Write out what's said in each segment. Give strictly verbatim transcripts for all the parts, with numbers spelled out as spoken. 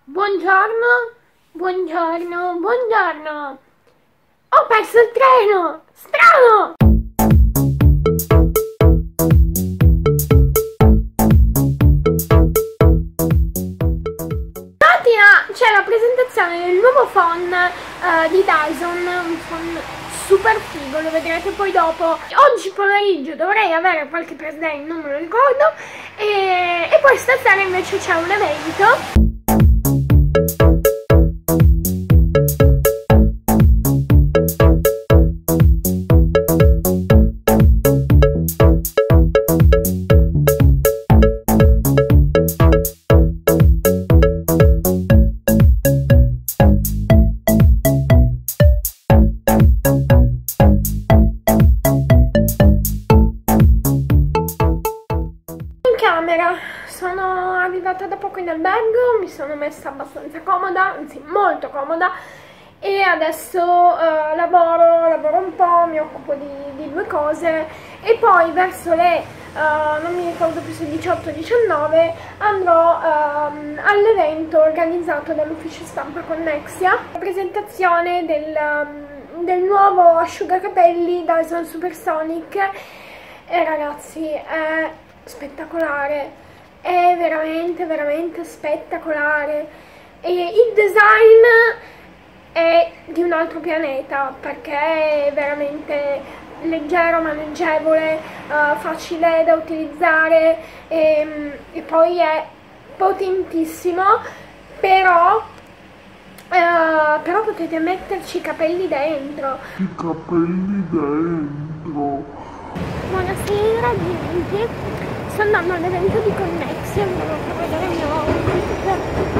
Buongiorno, buongiorno, buongiorno. Ho perso il treno! Strano! Stamattina c'è la presentazione del nuovo phone uh, di Dyson, un phone super figo, lo vedrete poi dopo. Oggi pomeriggio dovrei avere qualche press day, non me lo ricordo, e, e poi stasera invece c'è un evento. Sono arrivata da poco in albergo, mi sono messa abbastanza comoda, anzi molto comoda, e adesso uh, lavoro, lavoro un po', mi occupo di, di due cose e poi verso le, uh, non mi ricordo più se diciotto o diciannove, andrò uh, all'evento organizzato dall'ufficio stampa Connexia, la presentazione del, um, del nuovo asciugacapelli Dyson Supersonic, e ragazzi è spettacolare. È veramente veramente spettacolare e il design è di un altro pianeta perché è veramente leggero, maneggevole, uh, facile da utilizzare e, e poi è potentissimo, però uh, però potete metterci i capelli dentro. I capelli dentro. Buonasera gente. Sto andando all'evento di Connexia, vi devo far vedere il mio outfit.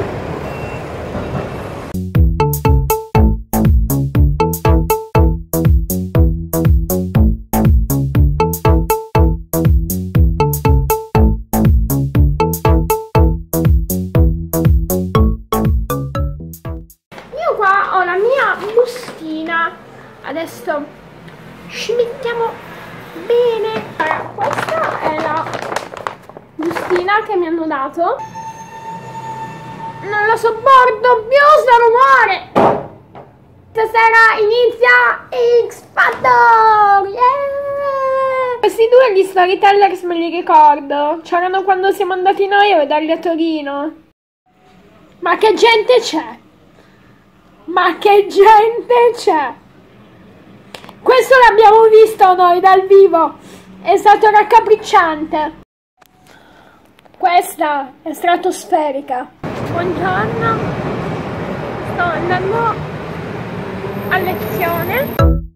Io qua ho la mia bustina, adesso ci mettiamo bene. Allora, questa è la bustina che mi hanno dato. Non la sopporto più sto rumore. Stasera inizia X Factor, yeah! Questi due gli storytellers me li ricordo, c'erano quando siamo andati noi a vederli a Torino. Ma che gente c'è, ma che gente c'è. Questo l'abbiamo visto noi dal vivo, è stato raccapricciante. Questa è stratosferica. Buongiorno, sto andando a lezione.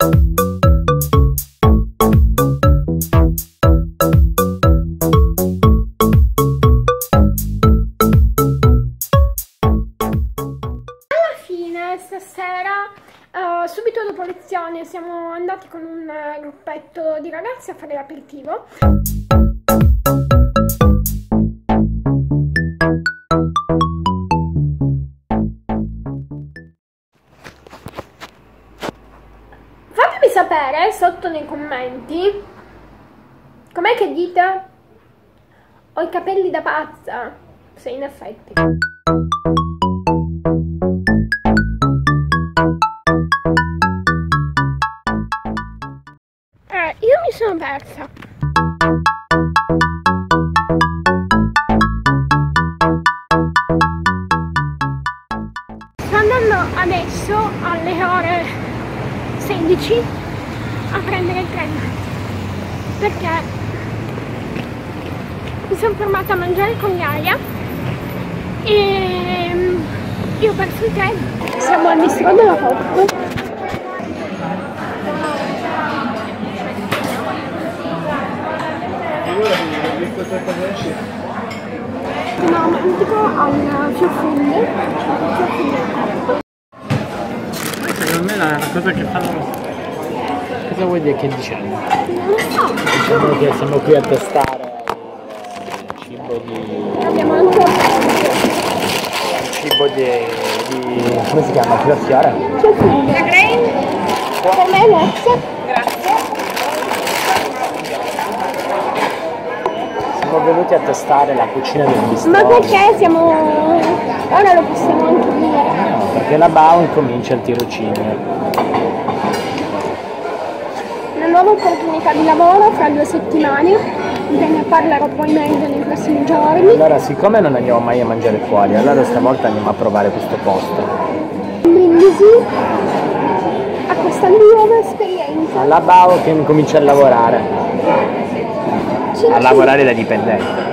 Alla fine, stasera, uh, subito dopo lezione, siamo andati con un uh, gruppetto di ragazzi a fare l'aperitivo. Sapere sotto nei commenti com'è che dite ho i capelli da pazza, se in effetti eh, io mi sono persa. Sto andando adesso alle ore sedici a prendere il treno perché mi sono fermata a mangiare con Gaia e io ho perso il treno. Siamo al bistro della Pop. No, ma dico al Fiofilli. Secondo me la cosa che fanno. Cosa vuoi dire che diciamo? Non lo so. Diciamo che siamo qui a testare il cibo di... Abbiamo anche un cibo di... di... come si chiama? Filafiore? Fiofilli. La grain. Per me grazie. Grazie. Siamo venuti a testare la cucina del bistro. Ma perché siamo... ora lo possiamo perché la Bao incomincia il tirocinio. Una nuova opportunità di lavoro fra due settimane, ve ne parlerò poi meglio nei prossimi giorni. Allora, siccome non andiamo mai a mangiare fuori, allora stavolta andiamo a provare questo posto. Brindisi a questa nuova esperienza. La Bao che incomincia a lavorare, Ci a lasci- lavorare da dipendente.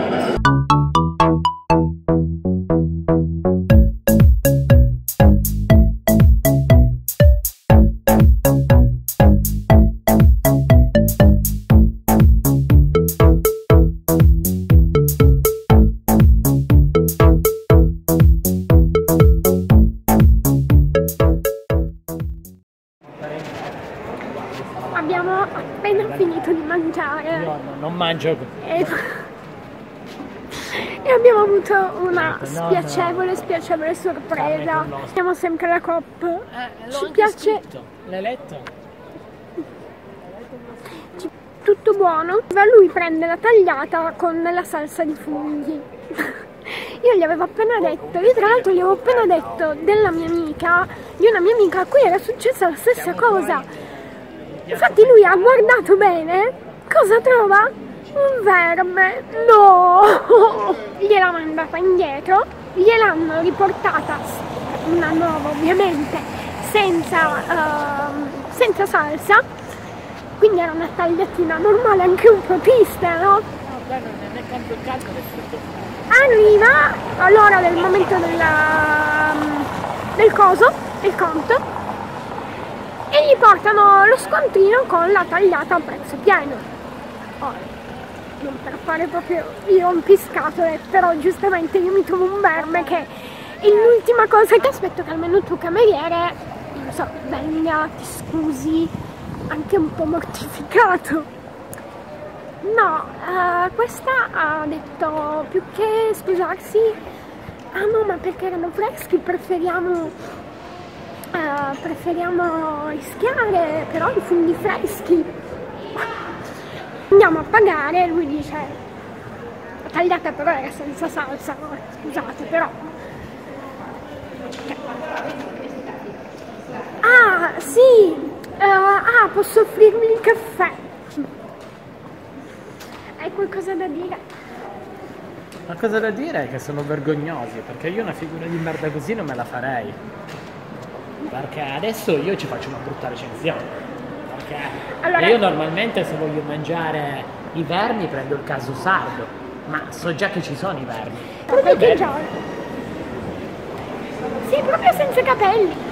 Abbiamo appena finito di mangiare. No, no, non mangio. E, e abbiamo avuto una No, spiacevole, spiacevole sorpresa. Carne con l'osso. Siamo sempre la Coop. Eh, Ci piace L'hai letto? ci- tutto buono. Ma lui prende la tagliata con la salsa di funghi. Io gli avevo appena detto, io tra l'altro gli avevo appena detto della mia amica, di una mia amica a cui era successa la stessa cosa. Infatti lui ha guardato bene, cosa trova? Un verme, no! Gliela mandata indietro, gliel'hanno riportata, una nuova ovviamente, senza, ehm, senza salsa, quindi era una tagliatina normale, anche un po' triste, no? Arriva all'ora del momento del, del coso, del conto, e gli portano lo scontrino con la tagliata a prezzo pieno. Ora, non per fare proprio il rompiscatole, però giustamente io mi trovo un verme che è l'ultima cosa che aspetto che almeno il tuo cameriere, non so, venga, ti scusi, anche un po' mortificato. No, eh, questa ha detto più che scusarsi, ah no, ma perché erano freschi, preferiamo Uh, preferiamo rischiare, però i funghi freschi. Andiamo a pagare, lui dice la tagliata però era senza salsa, no? Scusate però. Ah sì, uh, ah posso offrirmi il caffè? Hai qualcosa da dire? Ma cosa da dire è che sono vergognosi, perché io una figura di merda così non me la farei. Perché adesso io ci faccio una brutta recensione. Perché Allora- io normalmente se voglio mangiare i vermi prendo il caso sardo, ma so già che ci sono i vermi. Proprio che già. Sì, proprio senza capelli.